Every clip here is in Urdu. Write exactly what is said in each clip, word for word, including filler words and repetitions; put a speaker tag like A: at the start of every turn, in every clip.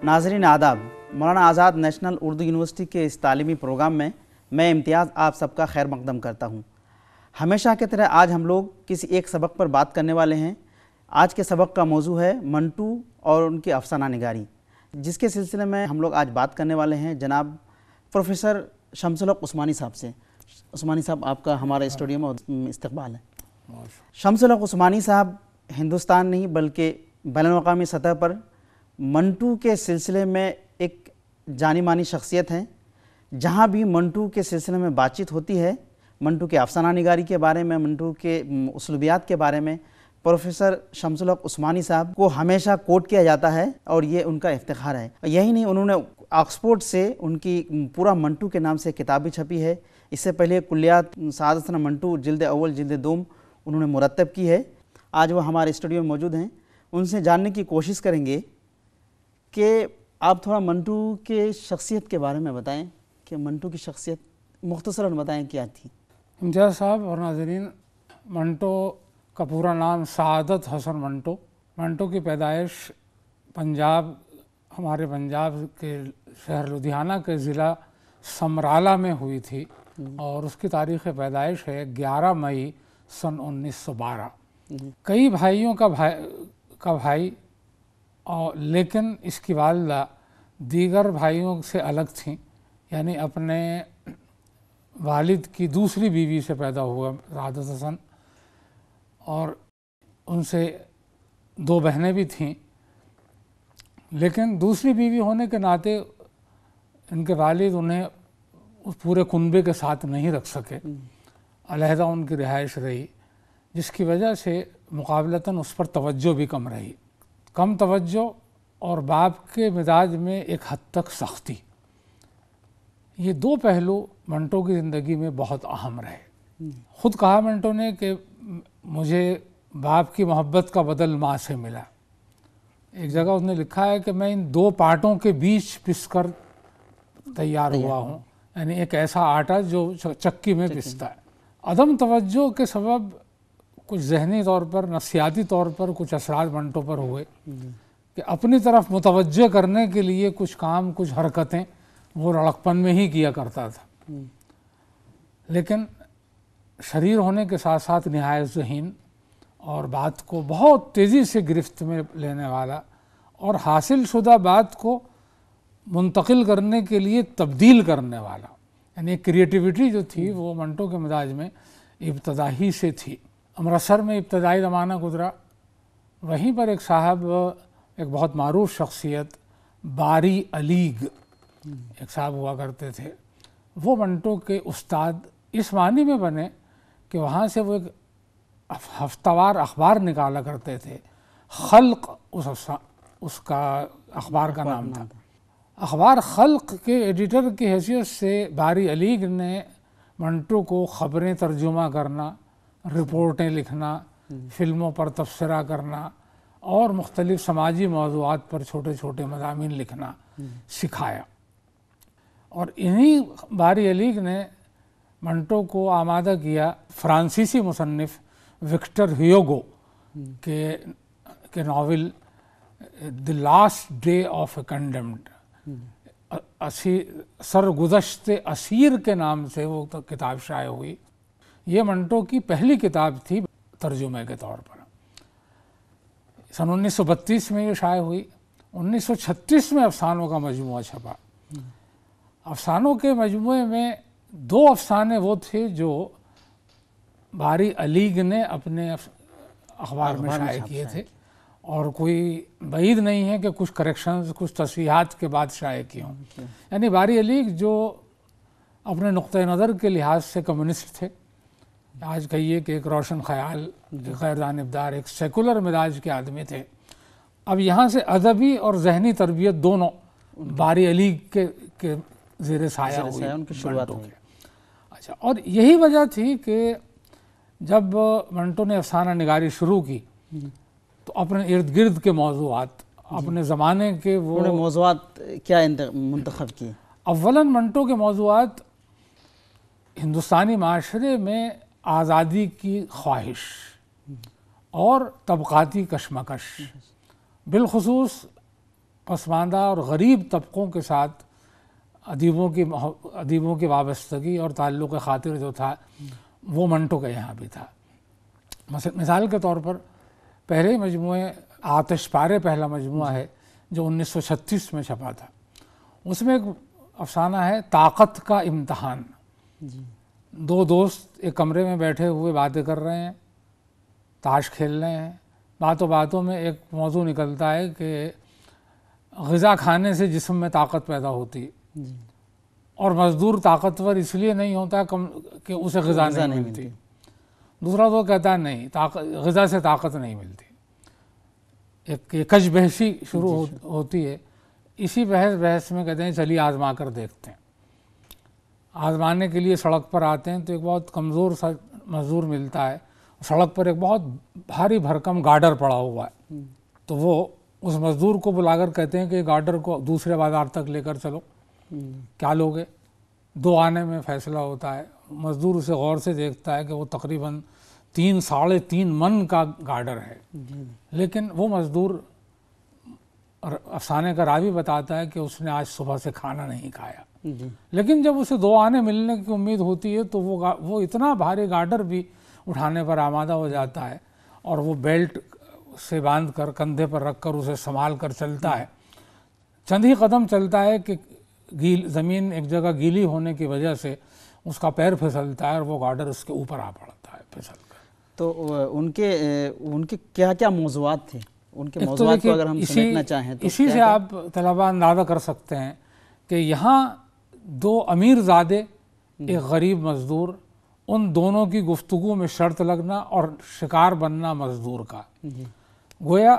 A: नाज़रीन आदाब, मौलाना आज़ाद नेशनल उर्दू यूनिवर्सिटी के इस तालीमी प्रोग्राम में मैं इम्तियाज़ आप सबका खैर मकदम करता हूँ। हमेशा की तरह आज हम लोग किसी एक सबक पर बात करने वाले हैं। आज के सबक का मौजू है मंटू और उनकी अफसाना निगारी, जिसके सिलसिले में हम लोग आज बात करने वाले हैं जनाब प्रोफेसर शमसुल हक उस्मानी साहब से। उस्मानी साहब, आपका हमारे स्टूडियो में इस्तकबाल है। शमसुल हक उस्मानी साहब हिंदुस्तान नहीं बल्कि बैनुल-अक़वामी सतह पर मंटू के सिलसिले में एक जानी मानी शख्सियत हैं। जहाँ भी मंटू के सिलसिले में बातचीत होती है, मंटू के अफसाना निगारी के बारे में, मंटू के उसलूबियात के बारे में प्रोफेसर शमसुल हक उस्मानी साहब को हमेशा कोट किया जाता है और ये उनका इफ्तिखार है। यही नहीं, उन्होंने ऑक्सफोर्ड से उनकी पूरा मंटू के नाम से किताब भी छपी है। इससे पहले कुल्लियात सादसना मंटू जिल्द अव्वल जिल्द दोम उन्होंने मुरतब की है। आज वो हमारे स्टूडियो में मौजूद हैं। उनसे जानने की कोशिश करेंगे कि आप थोड़ा मंटू के शख्सियत के बारे में बताएं कि मंटू की शख्सियत मुख्तसरन बताएं क्या थी।
B: इम्तियाज़ साहब और नाज़रीन, मंटो का पूरा नाम सादत हसन मंटो। मंटो की पैदाइश पंजाब, हमारे पंजाब के शहर लुधियाना के ज़िला समराला में हुई थी और उसकी तारीख़ पैदाइश है ग्यारह मई सन उन्नीस सौ बारह। कई भाइयों का भाई का भाई और लेकिन इसकी वालिदा दीगर भाइयों से अलग थीं, यानी अपने वालिद की दूसरी बीवी से पैदा हुआ सादत हसन, और उनसे दो बहनें भी थीं। लेकिन दूसरी बीवी होने के नाते इनके वालिद उन्हें उस पूरे कुनबे के साथ नहीं रख सके, अलहदा उनकी रिहाइश रही, जिसकी वजह से मुकाबलतन उस पर तवज्जो भी कम रही। कम तवज्जो और बाप के मिजाज में एक हद तक सख्ती, ये दो पहलू मंटो की ज़िंदगी में बहुत अहम रहे। ख़ुद कहा मंटो ने कि मुझे बाप की मोहब्बत का बदल माँ से मिला। एक जगह उसने लिखा है कि मैं इन दो पार्टों के बीच पिसकर तैयार हुआ हूँ, यानी एक ऐसा आटा जो चक्की में पिसता है। अदम तवज्जो के सबब कुछ ज़हनी तौर पर, नफ्सियाती तौर पर कुछ असरात मंटो पर हुए कि अपनी तरफ मुतवज्जह करने के लिए कुछ काम, कुछ हरकतें वो लड़कपन में ही किया करता था। लेकिन शरीर होने के साथ साथ निहायत ज़हीन और बात को बहुत तेज़ी से गिरफ्त में लेने वाला और हासिल शुदा बात को मुंतकिल करने के लिए तब्दील करने वाला, यानी क्रिएटिविटी जो थी वो मंटो के मिजाज में इब्तदा ही से थी। अमृतसर में इब्तदाई ज़माना गुजरा। वहीं पर एक साहब, एक बहुत मारूफ शख्सियत बारी अलीग एक साहब हुआ करते थे। वो मंटो के उस्ताद इस मानी में बने कि वहाँ से वो एक हफ्तावार अखबार निकाला करते थे। खल्क उस उसका अखबार का नाम था। अखबार खल्क के एडिटर की हैसियत से बारी अलीग ने मंटो को ख़बरें तर्जुमा करना, रिपोर्टें लिखना, फ़िल्मों पर तबसरा करना और मुख्तलिफ़ समाजी मौज़ूआत पर छोटे छोटे मज़ामीन लिखना सिखाया। और इन्हीं बारी अलीग ने मंटो को आमादा किया फ़्रांसीसी मुसन्निफ़ विक्टर ह्यूगो के के novel the last day of a condemned, असी सरगुज़श्ते असीर के नाम से वो तो किताब शाये हुई। ये मंटो की पहली किताब थी तर्जुमे के तौर पर। सन उन्नीस सौ बत्तीस में ये शाये हुई। उन्नीस सौ छत्तीस में अफसानों का मजमूआ छपा। अफसानों के मजमूए में दो अफसाने वो थे जो बारी अलीग ने अपने अखबार में शाये किए थे और कोई बईद नहीं है कि कुछ करेक्शंस, कुछ तस्वीहात के बाद शाये किए हों। यानी बारी अलीग जो अपने नुक्ते नज़र के लिहाज से कम्युनिस्ट थे, आज कहिए कि एक रोशन ख्याल, गैर जानिबदार, एक सेकुलर मिजाज के आदमी थे। अब यहाँ से अदबी और जहनी तरबियत दोनों बारी अलीग के के ज़ेरे साया हुई, उनकी शुरुआत हुई। अच्छा, और यही वजह थी कि जब मंटो ने अफसाना निगारी शुरू की तो अपने इर्द गिर्द के मौज़ूआत, अपने ज़माने के वो
A: मौज़ूआत क्या मुंतखब किए।
B: अव्वलन मंटो के मौज़ूआत हिंदुस्तानी माशरे में आज़ादी की ख्वाहिश और तबक़ाती कशमकश, बिलखुसूस پسماندہ اور غریب طبقوں کے ساتھ ادیبوں کی ادیبوں کی وابستگی اور تعلق خاطر جو تھا وہ منٹو کے یہاں بھی تھا. مثال کے طور پر پہلے مجموعے آتش پارے پہلا مجموعہ ہے جو انیس سو چھتیس میں چھپا تھا. اس میں ایک افسانہ ہے طاقت کا امتحان. دو دوست ایک کمرے میں بیٹھے ہوئے باتیں کر رہے ہیں, تاش کھیل رہے ہیں. باتوں باتوں میں ایک موضوع نکلتا ہے کہ غذا کھانے سے جسم میں طاقت پیدا ہوتی ہے اور مزدور طاقتور اس لیے نہیں ہوتا کہ اسے غذا نہیں ملتی. دوسرا تو کہتا ہے نہیں, غذا سے طاقت نہیں ملتی. ایک کج بحثی شروع ہوتی ہے. اسی بحث بحث میں کہتے ہیں چلیے آزما کر دیکھتے ہیں. آزمانے کے لیے سڑک پر آتے ہیں تو ایک بہت کمزور سا مزدور ملتا ہے. سڑک پر ایک بہت بھاری بھرکم گارڈر پڑا ہوا ہے. تو وہ اس مزدور کو بلا کر کہتے ہیں کہ گارڈر کو دوسرے بازار تک لے کر چلو. کیا لوگے؟ دو آنے میں فیصلہ ہوتا ہے. مزدور اسے غور سے دیکھتا ہے کہ وہ تقریباً تین ساڑھے تین من کا گارڈر ہے. لیکن وہ مزدور, افسانے کا راوی بتاتا ہے کہ اس نے آج صبح سے کھانا نہیں کھایا. لیکن جب اسے دو آنے ملنے کی امید ہوتی ہے تو وہ وہ اتنا بھاری گارڈر بھی اٹھانے پر آمادہ ہو جاتا ہے اور وہ بیلٹ سے باندھ کر کندھے پر رکھ کر اسے سنبھال کر چلتا ہے. چند ہی قدم چلتا ہے کہ گیل زمین ایک جگہ گیلی ہونے کی وجہ سے اس کا پیر پھسلتا ہے اور وہ گارڈر اس کے اوپر آ پڑتا ہے پھسل کر.
A: تو ان کے ان کے کیا کیا موضوعات تھے؟ ان کے موضوعات کو اگر ہم سمجھنا چاہیں تو
B: اسی سے آپ طلباء اندازہ کر سکتے ہیں کہ یہاں دو امیر زادے, ایک غریب مزدور, ان دونوں کی گفتگو میں شرط لگنا اور شکار بننا مزدور کا. گویا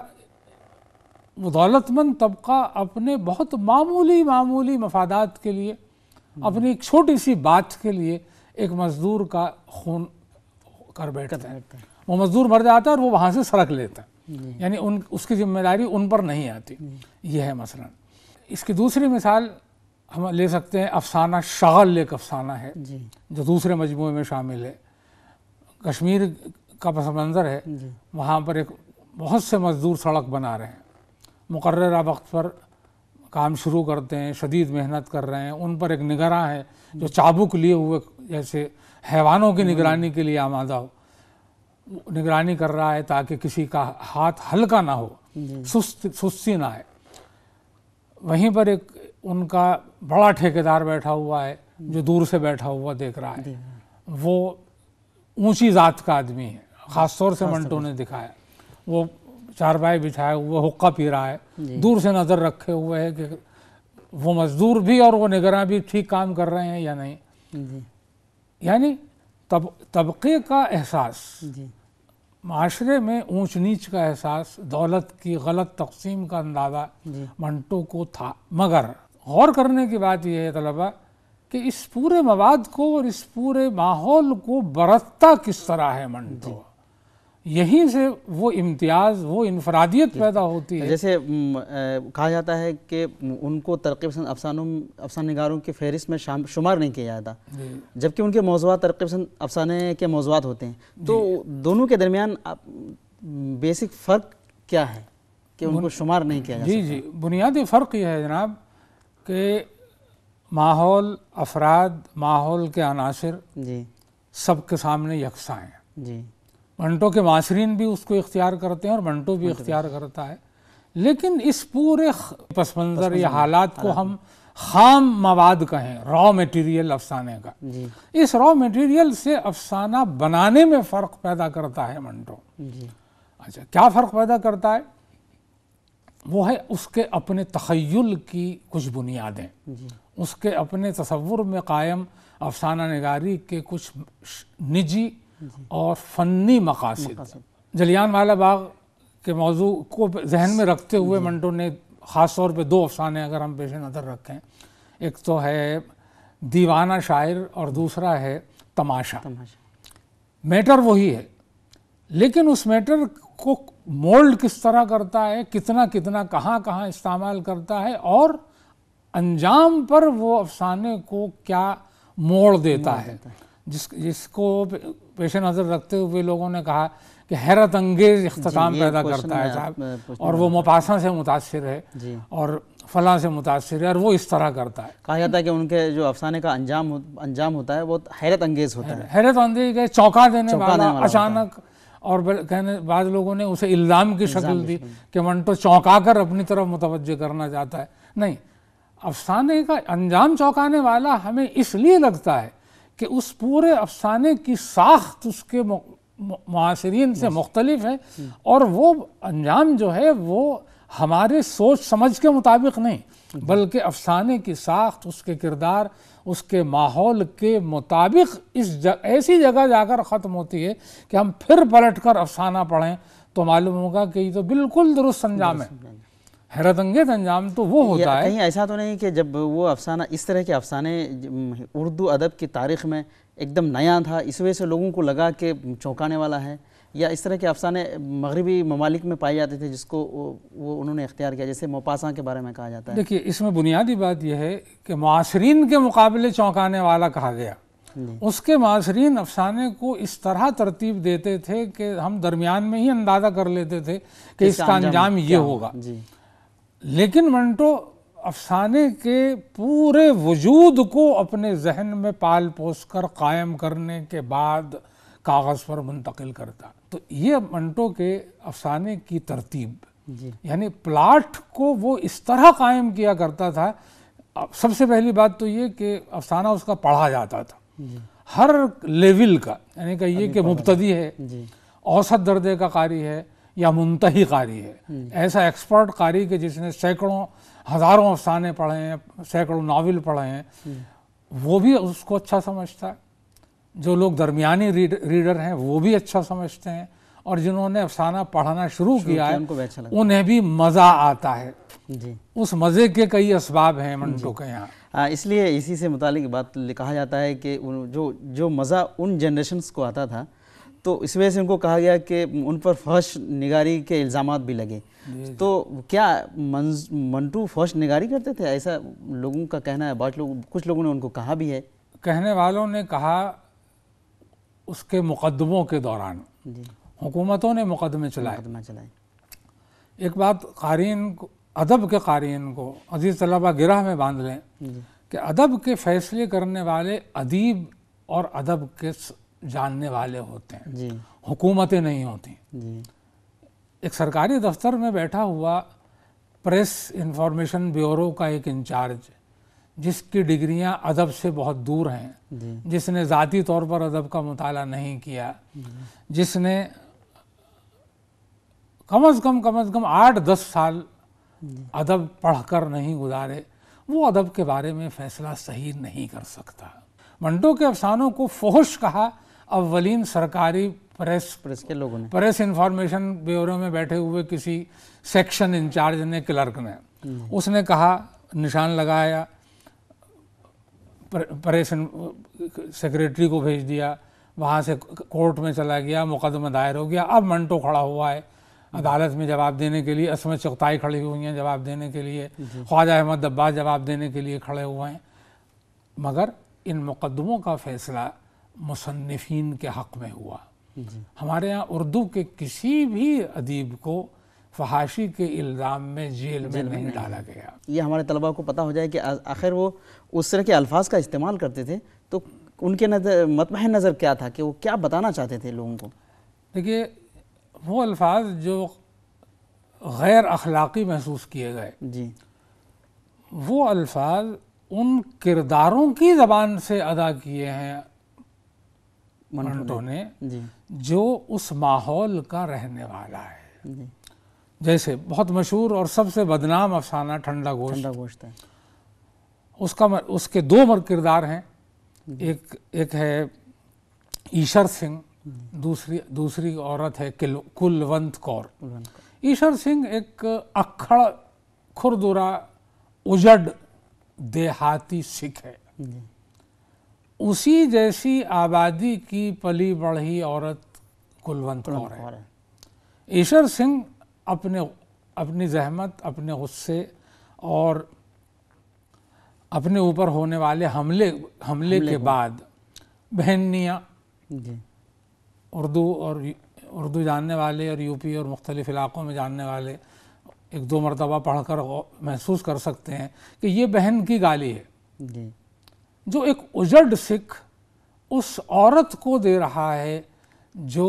B: وہ دولت مند طبقہ اپنے بہت معمولی معمولی مفادات کے لیے, اپنی ایک چھوٹی سی بات کے لیے ایک مزدور کا خون کر بیٹھتا ہے. وہ مزدور مر جاتا ہے اور وہ وہاں سے سرک لیتا ہے. یعنی ان اس کی ذمہ داری ان پر نہیں آتی. یہ ہے مثلا. اس کی دوسری مثال ہم لے سکتے ہیں افسانہ شغل. ایک افسانہ ہے جو دوسرے مجموعے میں شامل ہے. کشمیر کا پس منظر ہے. وہاں پر ایک بہت سے مزدور سڑک بنا رہے ہیں, مقررہ وقت پر کام شروع کرتے ہیں, شدید محنت کر رہے ہیں. ان پر ایک نگراں ہے جو چابک لیے ہوئے جیسے حیوانوں کی نگرانی کے لیے آمادہ ہو, نگرانی کر رہا ہے تاکہ کسی کا ہاتھ ہلکا نہ ہو, سست سستی نہ آئے. وہیں پر ایک ان کا بڑا ٹھیکیدار بیٹھا ہوا ہے جو دور سے بیٹھا ہوا دیکھ رہا ہے. وہ اونچی ذات کا آدمی ہے, خاص طور سے منٹو نے دکھایا. وہ چارپائی بچھائے ہوئے حقہ پی رہا ہے, دور سے نظر رکھے ہوئے ہے کہ وہ مزدور بھی اور وہ نگراں بھی ٹھیک کام کر رہے ہیں یا نہیں. یعنی طب طبقے کا احساس, معاشرے میں اونچ نیچ کا احساس, دولت کی غلط تقسیم کا اندازہ منٹو کو تھا. مگر غور کرنے کی بات یہ ہے طلباء کہ اس پورے مواد کو اور اس پورے ماحول کو برتتا کس طرح ہے منٹو. یہیں سے وہ امتیاز, وہ انفرادیت پیدا ہوتی ہے.
A: جیسے کہا جاتا ہے کہ ان کو ترقی پسند افسانوں افسانہ نگاروں کی فہرست میں شمار نہیں کیا جاتا, جبکہ ان کے موضوعات ترقی پسند افسانے کے موضوعات ہوتے ہیں. تو دونوں کے درمیان بیسک فرق کیا ہے کہ ان کو شمار نہیں کیا جاتا؟
B: جی جی بنیادی فرق یہ ہے جناب کہ ماحول, افراد, ماحول کے عناصر جی سب کے سامنے یکساں ہیں. جی منٹو کے معاصرین بھی اس کو اختیار کرتے ہیں اور منٹو بھی اختیار کرتا ہے. لیکن اس پورے پس منظر یا حالات کو ہم خام مواد کہیں, را میٹیریل افسانے کا, اس را میٹیریل سے افسانہ بنانے میں فرق پیدا کرتا ہے منٹو. اچھا کیا فرق پیدا کرتا ہے؟ وہ ہے اس کے اپنے تخیل کی کچھ بنیادیں, اس کے اپنے تصور میں قائم افسانہ نگاری کے کچھ نجی اور فنی مقاصد. جلیان والا باغ کے موضوع کو ذہن میں رکھتے ہوئے منٹو نے خاص طور پہ دو افسانے اگر ہم پیش نظر رکھیں, ایک تو ہے دیوانہ شاعر اور دوسرا ہے تماشا. میٹر وہی ہے لیکن اس میٹر کو مولڈ کس طرح کرتا ہے, کتنا کتنا کہاں کہاں استعمال کرتا ہے, اور انجام پر وہ افسانے کو کیا موڑ دیتا ہے, جس جس کو پیش نظر رکھتے ہوئے لوگوں نے کہا کہ حیرت انگیز اختتام پیدا کرتا ہے صاحب، اور وہ مپاسا سے متاثر ہے اور فلاں سے متاثر ہے اور وہ اس طرح کرتا ہے.
A: کہا جاتا ہے کہ ان کے جو افسانے کا انجام انجام ہوتا ہے وہ حیرت انگیز ہوتا ہے،
B: حیرت انگیز ہے، چونکا دینے والا اچانک. اور کہنے بعض لوگوں نے اسے الزام کی شکل دی کہ منٹو چونکا کر اپنی طرف متوجہ کرنا چاہتا ہے. نہیں، افسانے کا انجام چونکانے والا ہمیں اس لیے لگتا ہے کہ اس پورے افسانے کی ساخت اس کے معاصرین سے مختلف ہے، اور وہ انجام جو ہے وہ ہمارے سوچ سمجھ کے مطابق نہیں، بلکہ افسانے کی ساخت اس کے کردار، اس کے ماحول کے مطابق اس ایسی جگہ جا کر ختم ہوتی ہے کہ ہم پھر پلٹ کر افسانہ پڑھیں تو معلوم ہوگا کہ یہ تو بالکل درست انجام ہے. حیرت انگیز انجام تو وہ ہوتا ہے.
A: کہیں ایسا تو نہیں کہ جب وہ افسانہ اس طرح کے افسانے اردو ادب کی تاریخ میں ایک دم نیا تھا، اس وجہ سے لوگوں کو لگا کہ چونکانے والا ہے، یا اس طرح کے افسانے مغربی ممالک میں پائے جاتے تھے جس کو وہ انہوں نے اختیار کیا، جیسے موپاسا کے بارے میں کہا جاتا ہے؟
B: دیکھیے، اس میں بنیادی بات یہ ہے کہ معاصرین کے مقابلے چونکانے والا کہا گیا. اس کے معاصرین افسانے کو اس طرح ترتیب دیتے تھے کہ ہم درمیان میں ہی اندازہ کر لیتے تھے کہ اس کا انجام یہ ہوگا. لیکن منٹو افسانے کے پورے وجود کو اپنے ذہن میں پال پوس کر قائم کرنے کے بعد کاغذ پر منتقل کرتا. تو یہ منٹو کے افسانے کی ترتیب، یعنی پلاٹ کو وہ اس طرح قائم کیا کرتا تھا. سب سے پہلی بات تو یہ کہ افسانہ اس کا پڑھا جاتا تھا ہر لیول کا، یعنی کہ یہ کہ مبتدی ہے، اوسط درجے کا قاری ہے یا منتہی قاری ہے. ایسا ایکسپرٹ قاری کہ جس نے سینکڑوں ہزاروں افسانے پڑھے ہیں، سینکڑوں ناول پڑھے ہیں، وہ بھی اس کو اچھا سمجھتا ہے. جو لوگ درمیانی ریڈر ہیں وہ بھی اچھا سمجھتے ہیں، اور جنہوں نے افسانہ پڑھنا شروع کیا ہے انہیں بھی مزہ آتا ہے. اس مزے کے کئی اسباب ہیں منٹو کے یہاں.
A: اس لیے اسی سے متعلق بات کہا جاتا ہے کہ جو جو مزہ ان جنریشنز کو آتا تھا تو اس وجہ سے ان کو کہا گیا کہ ان پر فحش نگاری کے الزامات بھی لگے. تو کیا منٹو فحش نگاری کرتے تھے؟ ایسا لوگوں کا کہنا ہے، بعض لوگ کچھ لوگوں نے ان کو کہا بھی ہے.
B: کہنے والوں نے کہا اس کے مقدموں کے دوران حکومتوں نے مقدمے چلائے. ایک بات قارئین کو، ادب کے قارئین کو، عزیز طلبہ گرہ میں باندھ لیں کہ ادب کے فیصلے کرنے والے ادیب اور ادب کے جاننے والے ہوتے ہیں، حکومتیں نہیں ہوتی. ایک سرکاری دفتر میں بیٹھا ہوا پریس انفارمیشن بیورو کا ایک انچارج، جس کی ڈگریاں ادب سے بہت دور ہیں، جس نے ذاتی طور پر ادب کا مطالعہ نہیں کیا، جس نے کم از کم کم از کم آٹھ دس سال ادب پڑھ کر نہیں گزارے، وہ ادب کے بارے میں فیصلہ صحیح نہیں کر سکتا. منٹو کے افسانوں کو فحش کہا اولین سرکاری پریس
A: پریس کے لوگوں نے،
B: پریس انفارمیشن بیورو میں بیٹھے ہوئے کسی سیکشن انچارج نے، کلرک نے. اس نے کہا، نشان لگایا، پریس سیکریٹری کو بھیج دیا، وہاں سے کورٹ میں چلا گیا، مقدمہ دائر ہو گیا. اب منٹو کھڑا ہوا ہے عدالت میں جواب دینے کے لیے، عصمت چغتائی کھڑی ہوئی ہیں جواب دینے کے لیے، خواجہ احمد دباغ جواب دینے کے لیے کھڑے ہوئے ہیں. مگر ان مقدموں کا فیصلہ مصنفین کے حق میں ہوا. ہمارے یہاں اردو کے کسی بھی ادیب کو فحاشی کے الزام میں جیل میں نہیں ڈالا گیا.
A: یہ ہمارے طلباء کو پتہ ہو جائے کہ آخر وہ اس طرح کے الفاظ کا استعمال کرتے تھے تو ان کے نظر مطمح نظر کیا تھا، کہ وہ کیا بتانا چاہتے تھے لوگوں کو؟
B: دیکھیے، وہ الفاظ جو غیر اخلاقی محسوس کیے گئے،
A: جی
B: وہ الفاظ ان کرداروں کی زبان سے ادا کیے ہیں منٹو نے جو اس ماحول کا رہنے والا ہے. جیسے بہت مشہور اور سب سے بدنام افسانہ ٹھنڈا گوشت ہے. اس کا اس کے دو مر کردار ہیں، ایک ایک ہے ایشر سنگھ، دوسری دوسری عورت ہے کلونت کور. ایشر سنگھ ایک اکھڑ کھردرا اجڑ دیہاتی سکھ ہے. اسی جیسی آبادی کی پلی بڑھی عورت کلونت کور ہے. ایشر سنگھ اپنے اپنی زحمت، اپنے غصے اور اپنے اوپر ہونے والے حملے حملے کے بعد بہنیاں اردو اور اردو جاننے والے اور یو پی اور مختلف علاقوں میں جاننے والے ایک دو مرتبہ پڑھ کر محسوس کر سکتے ہیں کہ یہ بہن کی گالی ہے
A: جی
B: جو ایک اجڑ سکھ اس عورت کو دے رہا ہے جو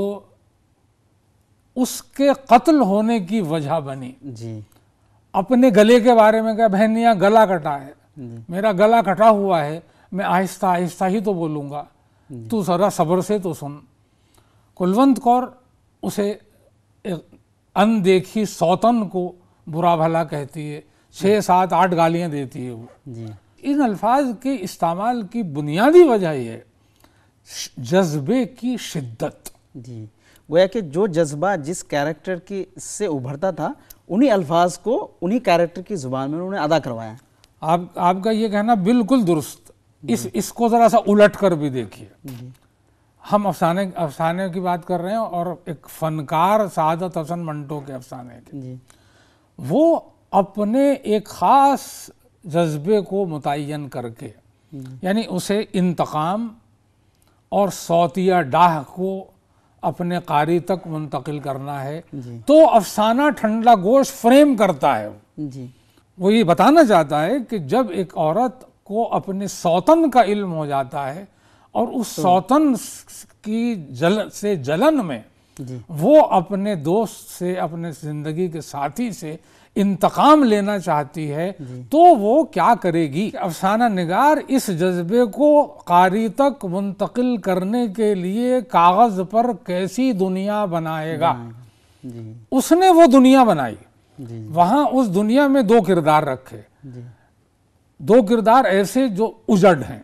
B: اس کے قتل ہونے کی وجہ بنی.
A: جی
B: اپنے گلے کے بارے میں کہا بہنیاں گلا کٹا ہے,
A: جی
B: میرا گلا کٹا ہوا ہے, میں آہستہ آہستہ ہی تو بولوں گا, تو ذرا صبر سے تو سن. کلونت کور اسے اندیکھی سوتن کو برا بھلا کہتی ہے, چھ سات آٹھ گالیاں دیتی ہے وہ.
A: جی
B: ان الفاظ کے استعمال کی بنیادی وجہ یہ ہے جذبے کی شدت.
A: جی گویا کہ جو جذبہ جس کیریکٹر کی سے ابھرتا تھا انہی الفاظ کو انہی کیریکٹر کی زبان میں انہوں نے ادا کروایا.
B: آپ آپ کا یہ کہنا بالکل درست. اس اس کو ذرا سا الٹ کر بھی دیکھیے. ہم افسانے افسانے کی بات کر رہے ہیں اور ایک فنکار سعادت حسن منٹو کے افسانے کے.
A: جی
B: وہ اپنے ایک خاص جذبے کو متعین کر کے, یعنی اسے انتقام اور صوتیہ ڈاہ کو اپنے قاری تک منتقل کرنا ہے, تو افسانہ ٹھنڈا گوشت فریم کرتا ہے.
A: جی
B: وہ یہ بتانا چاہتا ہے کہ جب ایک عورت کو اپنے سوتن کا علم ہو جاتا ہے اور اس سوتن کی جل سے جلن میں وہ اپنے دوست سے, اپنے زندگی کے ساتھی سے انتقام لینا چاہتی ہے, تو وہ کیا کرے گی؟ افسانہ نگار اس جذبے کو قاری تک منتقل کرنے کے لیے کاغذ پر کیسی دنیا بنائے گا. اس نے وہ دنیا بنائی. وہاں اس دنیا میں دو کردار رکھے, دو کردار ایسے جو اجڑ ہیں.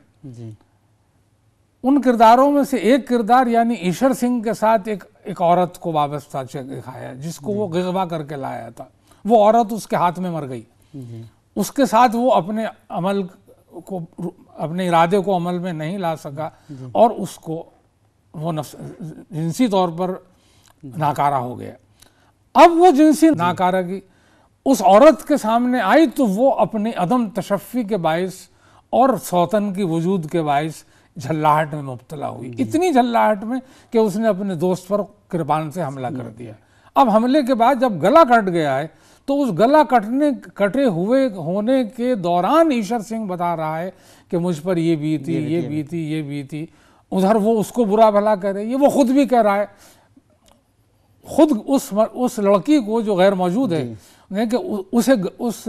B: ان کرداروں میں سے ایک کردار یعنی ایشور سنگھ کے ساتھ ایک ایک عورت کو وابستہ دکھایا جس کو وہ غغبہ کر کے لایا تھا. وہ عورت اس کے ہاتھ میں مر گئی. اس کے ساتھ وہ اپنے عمل کو, اپنے ارادے کو عمل میں نہیں لا سکا اور اس کو وہ نفس جنسی طور پر ناکارہ ہو گیا. اب وہ جنسی ناکارگی اس عورت کے سامنے آئی تو وہ اپنے عدم تشفی کے باعث اور سوتن کی وجود کے باعث جھلاہٹ میں مبتلا ہوئی. اتنی جھلاہٹ میں کہ اس نے اپنے دوست پر کرپان سے حملہ کر دیا. اب حملے کے بعد جب گلا کٹ گیا ہے تو اس گلا کٹنے کٹے ہوئے ہونے کے دوران ایشور سنگھ بتا رہا ہے کہ مجھ پر یہ بیتی, یہ بیتی, یہ بیتی. ادھر وہ اس کو برا بھلا کہہ رہی ہے, یہ وہ خود بھی کہہ رہا ہے. خود اس اس لڑکی کو جو غیر موجود ہے کہ اسے اس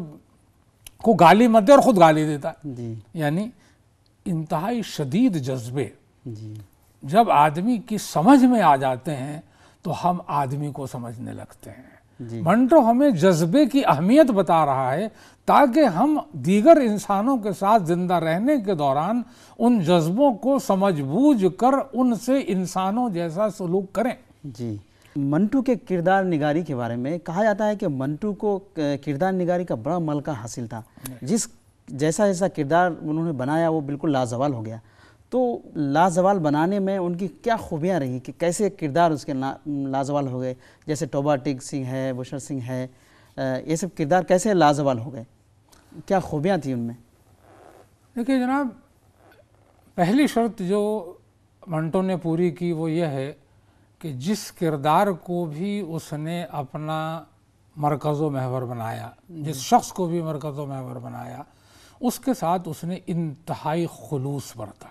B: کو گالی مت دے اور خود گالی دیتا ہے. یعنی انتہائی شدید جذبے جب آدمی کی سمجھ میں آ جاتے ہیں تو ہم آدمی کو سمجھنے لگتے ہیں. منٹو ہمیں جذبے کی اہمیت بتا رہا ہے تاکہ ہم دیگر انسانوں کے ساتھ زندہ رہنے کے دوران ان جذبوں کو سمجھ بوجھ کر ان سے انسانوں جیسا سلوک کریں.
A: جی منٹو کے کردار نگاری کے بارے میں کہا جاتا ہے کہ منٹو کو کردار نگاری کا بڑا ملکہ حاصل تھا. جس جیسا جیسا کردار انہوں نے بنایا وہ بالکل لازوال ہو گیا. تو لازوال بنانے میں ان کی کیا خوبیاں رہی کہ کیسے کردار اس کے لازوال ہو گئے؟ جیسے ٹوبا ٹیک سنگھ ہے, بشر سنگھ ہے, یہ سب کردار کیسے لازوال ہو گئے؟ کیا خوبیاں تھیں ان میں؟
B: دیکھیے جناب, پہلی شرط جو منٹو نے پوری کی وہ یہ ہے کہ جس کردار کو بھی اس نے اپنا مرکز و محور بنایا, جس شخص کو بھی مرکز و محور بنایا, اس کے ساتھ اس نے انتہائی خلوص برتا.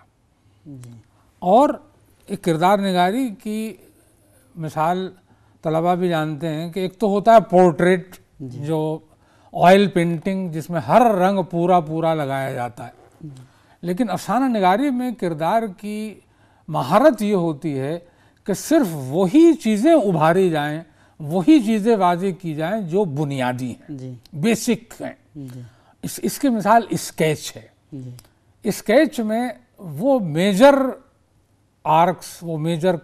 B: اور ایک کردار نگاری کی مثال طلبہ بھی جانتے ہیں کہ ایک تو ہوتا ہے پورٹریٹ, جو آئل پینٹنگ جس میں ہر رنگ پورا پورا لگایا جاتا ہے. لیکن افسانہ نگاری میں کردار کی مہارت یہ ہوتی ہے کہ صرف وہی چیزیں ابھاری جائیں, وہی چیزیں واضح کی جائیں جو بنیادی ہیں, بیسک ہیں. اس اس کی مثال اسکیچ ہے. اسکیچ میں وہ میجر آرکس, وہ میجر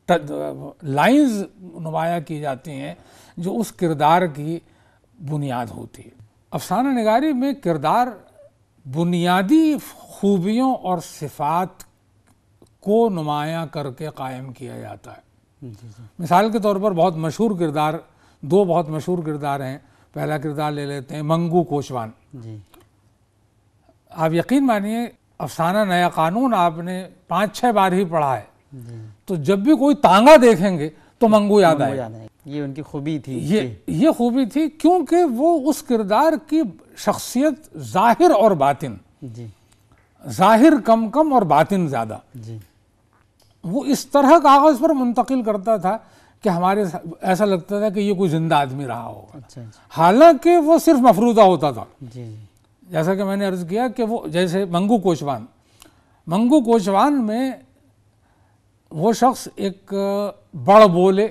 B: لائنز نمایاں کی جاتی ہیں جو اس کردار کی بنیاد ہوتی ہے. افسانہ نگاری میں کردار بنیادی خوبیوں اور صفات کو نمایاں کر کے قائم کیا جاتا ہے. مثال کے طور پر بہت مشہور کردار, دو بہت مشہور کردار ہیں. پہلا کردار لے لیتے ہیں منگو کوچوان. آپ یقین مانیے افسانہ نیا قانون آپ نے پانچ چھ بار ہی پڑھا ہے, تو جب بھی کوئی تانگا دیکھیں گے تو منگو یاد آئے.
A: یہ ان کی خوبی تھی.
B: یہ یہ خوبی تھی کیونکہ وہ اس کردار کی شخصیت ظاہر اور باطن,
A: جی
B: ظاہر کم کم اور باطن زیادہ,
A: جی
B: وہ اس طرح کاغذ پر منتقل کرتا تھا کہ ہمارے ایسا لگتا تھا کہ یہ کوئی زندہ آدمی رہا ہوگا.
A: اچھا اچھا.
B: حالانکہ وہ صرف مفروضہ ہوتا تھا.
A: جی جی.
B: جیسا کہ میں نے عرض کیا کہ وہ جیسے منگو کوچوان, منگو کوچوان میں وہ شخص ایک بڑ بولے,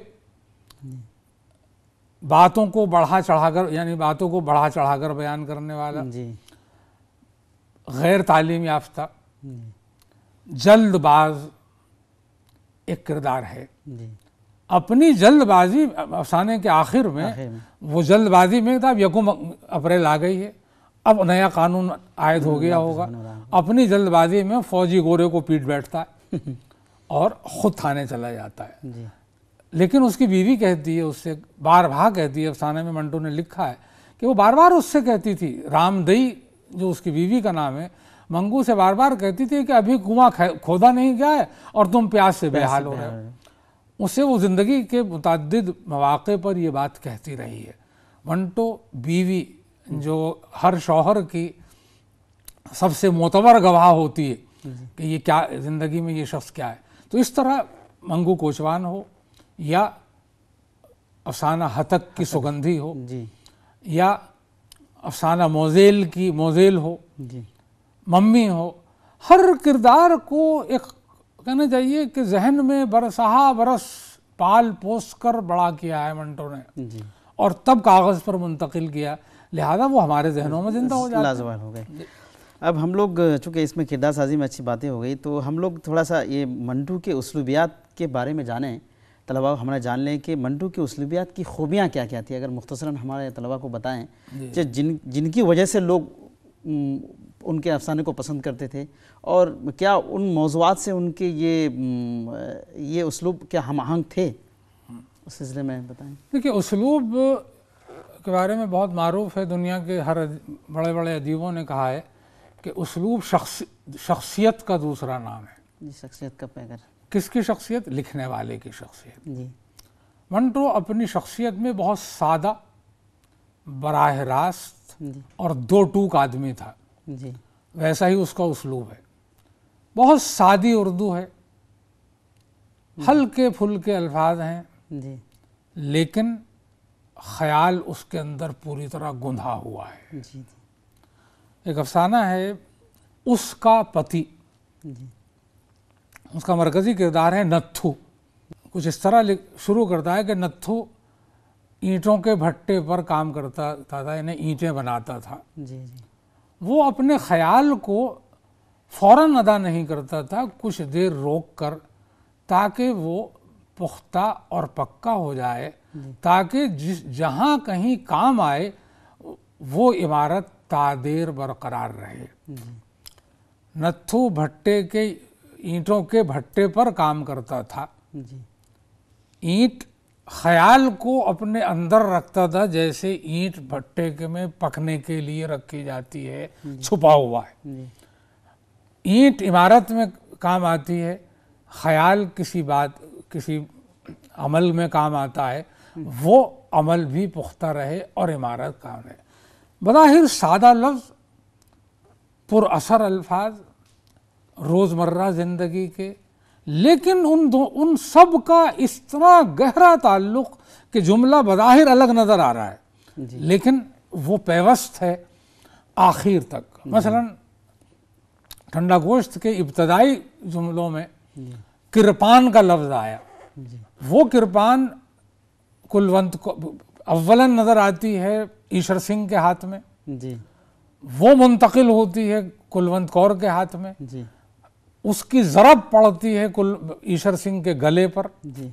B: باتوں کو بڑھا چڑھا کر یعنی باتوں کو بڑھا چڑھا کر بیان کرنے والا,
A: جی
B: غیر تعلیم یافتہ, جلد باز ایک کردار ہے.
A: جی
B: اپنی جلد بازی افسانے کے آخر میں وہ جلد بازی میں تھا, اب یکم اپریل آ گئی ہے, اب نیا قانون عائد ہو گیا ہوگا, اپنی جلد بازی میں فوجی گورے کو پیٹ بیٹھتا ہے اور خود تھانے چلا جاتا ہے.
A: جی.
B: لیکن اس کی بیوی کہتی ہے, اس سے بار بار کہتی ہے, افسانے میں منٹو نے لکھا ہے کہ وہ بار بار اس سے کہتی تھی, رام دئی جو اس کی بیوی کا نام ہے, منگو سے بار بار کہتی تھی کہ ابھی کنواں کھودا نہیں گیا ہے اور تم پیاس سے بے حال ہو رہے ہو. اسے وہ زندگی کے متعدد مواقع پر یہ بات کہتی رہی ہے. منٹو بیوی جو ہر شوہر کی سب سے معتبر گواہ ہوتی ہے کہ یہ کیا زندگی میں یہ شخص کیا ہے, تو اس طرح منگو کوچوان ہو یا افسانہ ہتک کی سگندھی ہو,
A: جی
B: یا افسانہ موزیل کی موزیل ہو,
A: جی
B: ممی ہو, ہر کردار کو ایک کہنا چاہیے کہ ذہن میں برسہا برس پال پوس کر بڑا کیا ہے منٹو نے,
A: جی,
B: اور تب کاغذ پر منتقل کیا, لہذا وہ ہمارے ذہنوں میں زندہ ہو جاتا ہے.
A: لازوال ہو گئے. اب ہم لوگ چونکہ اس میں کردار سازی میں اچھی باتیں ہو گئی, تو ہم لوگ تھوڑا سا یہ منٹو کے اسلوبیات کے بارے میں جانیں. طلباء ہمارا جان لیں کہ منٹو کے اسلوبیات کی خوبیاں کیا کیا تھی, اگر مختصراً ہمارے طلباء کو بتائیں کہ جن جن کی وجہ سے لوگ ان کے افسانے کو پسند کرتے تھے, اور کیا ان موضوعات سے ان کے یہ یہ اسلوب کیا ہم آہنگ تھے, اس سلسلے میں بتائیں.
B: دیکھیے اسلوب کے بارے میں بہت معروف ہے, دنیا کے ہر بڑے بڑے ادیبوں نے کہا ہے کہ اسلوب شخص شخصیت کا دوسرا نام ہے.
A: جی, شخصیت کا پیغام.
B: کس کی شخصیت؟ لکھنے والے کی شخصیت.
A: جی.
B: منٹو اپنی شخصیت میں بہت سادہ, براہ راست اور دو ٹوک آدمی تھا.
A: جی.
B: ویسا ہی اس کا اسلوب ہے. بہت سادی اردو ہے, ہلکے پھلکے الفاظ ہیں,
A: جی,
B: لیکن خیال اس کے اندر پوری طرح گندھا ہوا ہے.
A: جی, جی.
B: ایک افسانہ ہے اس کا پتی,
A: جی.
B: اس کا مرکزی کردار ہے نتھو. کچھ اس طرح شروع کرتا ہے کہ نتھو اینٹوں کے بھٹے پر کام کرتا تھا, یعنی اینٹیں بناتا تھا.
A: جی, جی.
B: وہ اپنے خیال کو فوراً ادا نہیں کرتا تھا, کچھ دیر روک کر, تاکہ وہ پختہ اور پکا ہو جائے, تاکہ جس جہاں کہیں کام آئے وہ عمارت تعدیر برقرار رہے. نتھو بھٹے کے اینٹوں کے بھٹے پر کام کرتا تھا.
A: جی.
B: اینٹ خیال کو اپنے اندر رکھتا تھا, جیسے اینٹ بھٹے کے میں پکنے کے لیے رکھی جاتی ہے, چھپا ہوا ہے.
A: جی.
B: اینٹ عمارت میں کام آتی ہے, خیال کسی بات کسی عمل میں کام آتا ہے, وہ عمل بھی پختہ رہے اور عمارت کام رہے. بظاہر سادہ لفظ, پر اثر الفاظ روزمرہ زندگی کے, لیکن ان دو ان سب کا اس طرح گہرا تعلق کہ جملہ بظاہر الگ نظر آ رہا ہے, لیکن وہ پیوست ہے آخر تک. مثلا ٹھنڈا گوشت کے ابتدائی جملوں میں کرپان کا لفظ آیا, وہ کرپان کلونت کو اولاً نظر آتی ہے ایشور سنگھ کے ہاتھ میں,
A: جی,
B: وہ منتقل ہوتی ہے کلونت کور کے ہاتھ میں,
A: جی,
B: اس کی ضرب پڑتی ہے ایشور سنگھ کے گلے پر.
A: جی.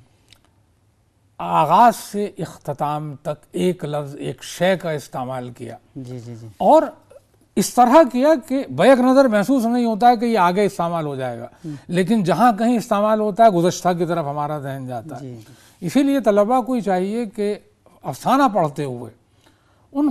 B: آغاز سے اختتام تک ایک لفظ ایک شے کا استعمال کیا,
A: جی, جی, جی.
B: اور اس طرح کیا کہ بیک نظر محسوس نہیں ہوتا ہے کہ یہ آگے استعمال ہو جائے گا, لیکن جہاں کہیں استعمال ہوتا ہے گزشتہ کی طرف ہمارا ذہن جاتا ہے. اسی لیے طلباء کو چاہیے کہ افسانہ پڑھتے ہوئے ان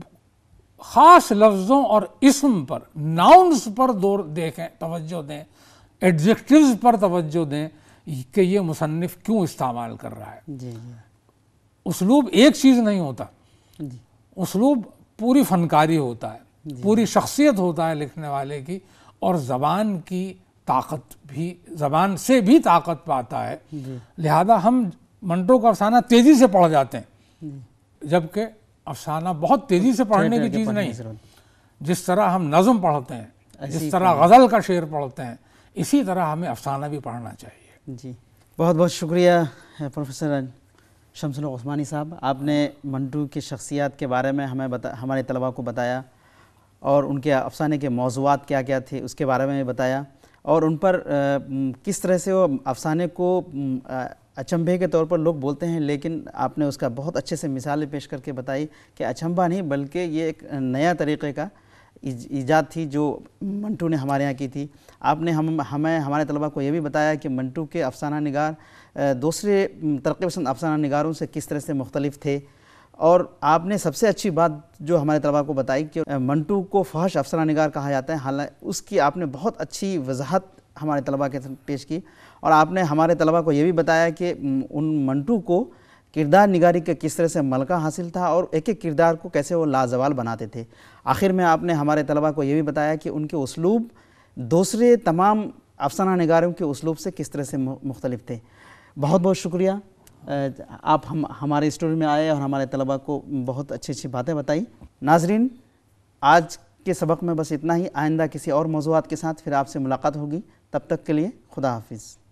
B: خاص لفظوں اور اسم پر, ناؤنز پر دور دیکھیں, توجہ دیں, ایڈجیکٹیوز پر توجہ دیں, کہ یہ مصنف کیوں استعمال کر رہا ہے.
A: جی جی
B: اسلوب ایک چیز نہیں ہوتا،
A: جی
B: اسلوب پوری فنکاری ہوتا ہے، پوری شخصیت ہوتا ہے لکھنے والے کی، اور زبان کی طاقت بھی، زبان سے بھی طاقت پاتا ہے. لہذا ہم منٹو کا افسانہ تیزی سے پڑھ جاتے ہیں، جبکہ افسانہ بہت تیزی سے پڑھنے کی چیز نہیں. جس طرح ہم نظم پڑھتے ہیں، جس طرح غزل کا شعر پڑھتے ہیں، اسی طرح ہمیں افسانہ بھی پڑھنا چاہیے.
A: جی بہت بہت شکریہ پروفیسر شمس عثمانی صاحب، آپ نے منٹو کی شخصیات کے بارے میں ہمیں بتا ہمارے طلباء کو بتایا، اور ان کے افسانے کے موضوعات کیا کیا تھے اس کے بارے میں بتایا، اور ان پر کس طرح سے وہ افسانے کو اچنبھے کے طور پر لوگ بولتے ہیں، لیکن آپ نے اس کا بہت اچھے سے مثالیں پیش کر کے بتائی کہ اچنبھا نہیں بلکہ یہ ایک نیا طریقے کا ایجاد تھی جو منٹو نے ہمارے یہاں کی تھی. آپ نے ہم ہمیں ہمارے طلباء کو یہ بھی بتایا کہ منٹو کے افسانہ نگار دوسرے ترقی پسند افسانہ نگاروں سے کس طرح سے مختلف تھے. اور آپ نے سب سے اچھی بات جو ہمارے طلباء کو بتائی کہ منٹو کو فحش افسانہ نگار کہا جاتا ہے، حالانکہ اس کی آپ نے بہت اچھی وضاحت ہمارے طلباء کے ساتھ پیش کی. اور آپ نے ہمارے طلباء کو یہ بھی بتایا کہ ان منٹو کو کردار نگاری کے کس طرح سے ملکہ حاصل تھا، اور ایک ایک کردار کو کیسے وہ لازوال بناتے تھے. آخر میں آپ نے ہمارے طلباء کو یہ بھی بتایا کہ ان کے اسلوب دوسرے تمام افسانہ نگاروں کے اسلوب سے کس طرح سے مختلف تھے. بہت بہت شکریہ، آپ ہم ہمارے اسٹوڈیو میں آئے اور ہمارے طلباء کو بہت اچھی اچھی باتیں بتائی. ناظرین، آج کے سبق میں بس اتنا ہی. آئندہ کسی اور موضوعات کے ساتھ پھر آپ سے ملاقات ہوگی. تب تک کے لیے خدا حافظ.